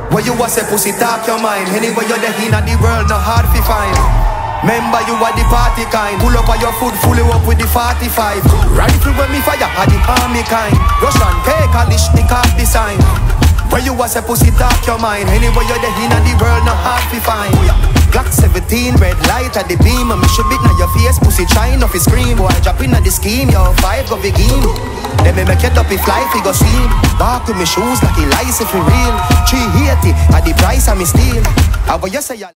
Where you a say pussy talk your mind. Anywhere you're there in the world, no hard to find. Remember you are the party kind. Pull up on your foot, full you up with the 45. Rifle when me fire, are the army kind. Russian, take a lish, the car design. Where you a say pussy talk your mind. Anywhere you're there in the world, no hard to find. Glock 17, red light at the beam. And me should beat now your face, pussy trying off his scream. Boy, drop in at the scheme, yo, 5 go begin. Then me make it up if life, he go steam. Walk with me shoes like he lies if he real. 380 at the price of me steal. How about you say